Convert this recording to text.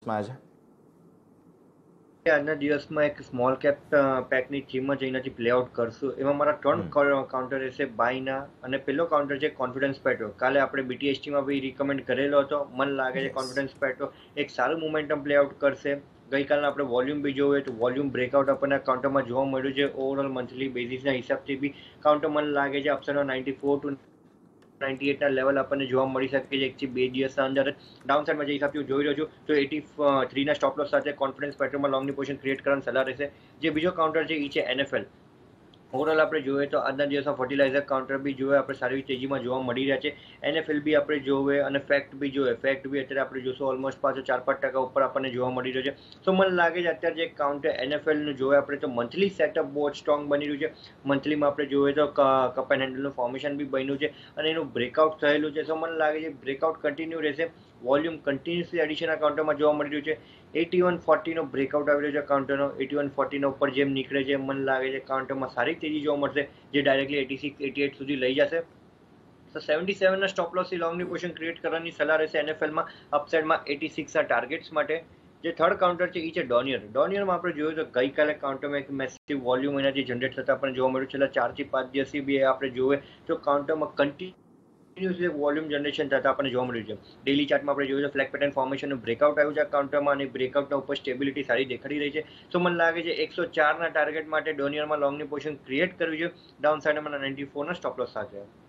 માં છે? આજના દિવસમાં એક સ્મોલ કેપ પેકની થીમમાં જઈને પ્લેઆઉટ કરશું. એમાં મારા 3 કાઉન્ટર રહેશે બાયના, અને પેલો કાઉન્ટર છે કોન્ફિડન્સ પેટ્રો. કાલે આપણે BTSTમાં બી રિકમેન્ડ કરેલો હતો. મને લાગે છે યસ. કોન્ફિડન્સ પેટ્રો એક સારું મોમેન્ટમ પ્લેઆઉટ કરશે. ગઈકાલના આપણે વોલ્યુમ બી જોયું તો વોલ્યુમ બ્રેકઆઉટ આપણને કાઉન્ટરમાં જોવા મળ્યું છે. ઓવરઓલ મંથલી બેઝિસના હિસાબથી બી કાઉન્ટર મને લાગે છે અપસાઇડમાં 94 ટુ 98 ના લેવલ આપણને જોવા મળી શકે છે. 1 થી 2 દિવસના અંદર ડાઉન સાઇડમાં જે હિસાબથી હું જોઈ રહ્યો છું તો 83 ના સ્ટોપ લોસ સાથે કોન્ફિડન્સ પેટ્રોલમાં લોંગની પોઝિશન ક્રિએટ કરવાની સલાહ રહેશે. જે બીજો કાઉન્ટર છે એ છે NFL. ઓવરઓલ આપણે જોઈએ તો આજના દિવસમાં ફર્ટિલાઇઝર કાઉન્ટર બી જોઈએ આપણે સારી તેજીમાં જોવા મળી રહ્યા છે. NFL બી આપણે જોવે અને ફેક્ટ બી જોઈએ. ફેક્ટ બી અત્યારે આપણે જોશું ઓલમોસ્ટ પાછો 4-5% ઉપર આપણને જોવા મળી રહ્યો છે. તો મને લાગે છે અત્યારે જે કાઉન્ટર NFL નું જોઈએ આપણે તો મંથલી સેટઅપ બહુ જ સ્ટ્રોંગ બની રહ્યું છે. મંથલીમાં આપણે જોઈએ તો કપ એન્ડ હેન્ડલનું ફોર્મેશન બી બન્યું છે અને એનું બ્રેકઆઉટ થયેલું છે. તો મને લાગે છે બ્રેકઆઉટ કન્ટિન્યુ રહેશે. વોલ્યુમ કન્ટિન્યુઅસલી એડિશનના કાઉન્ટરમાં જોવા મળી રહ્યું છે. 8140 નો બ્રેકઆઉટ આવી રહ્યો છે કાઉન્ટરનો. 8140 ના ઉપર જેમ નીકળે છે મને લાગે છે કાઉન્ટરમાં સારી તેજી જોવા મળશે, જે ડાયરેક્ટલી 86-88 સુધી લઈ જશે. તો 77 ના સ્ટોપ લોસથી લોંગની પોઝિશન ક્રિએટ કરવાની સલાહ રહેશે NFLમાં. અપસાઇડમાં 86 ના ટાર્ગેટ્સ માટે. જે થર્ડ કાઉન્ટર છે એ છે ડોનિયર. ડોનિયરમાં આપણે જોયું તો ગઈકાલે કાઉન્ટરમાં એક મેસિવ વોલ્યુમ એનાથી જનરેટ થતા આપણને જોવા મળ્યું. છેલ્લા 4 થી 5 દિવસથી બી આપણે જોઈએ તો કાઉન્ટરમાં કન્ટિન્યુઅસલી વોલ્યુમ જનરેશન થતા આપણને જોવા મળ્યું છે. ડેલી ચાર્ટમાં આપણે જોયું તો ફ્લેગ પેટર્ન ફોર્મેશનનું બ્રેકઆઉટ આવ્યું છે કાઉન્ટરમાં, અને બ્રેકઆઉટના ઉપર સ્ટેબિલિટી સારી દેખાડી રહી છે. તો મને લાગે છે 104 ના ટાર્ગેટ માટે ડોનિયરમાં લોંગની પોઝિશન ક્રિએટ કરવી જોઈએ ડાઉન સાઇડમાં 94 ના સ્ટોપ લોસ સાથે.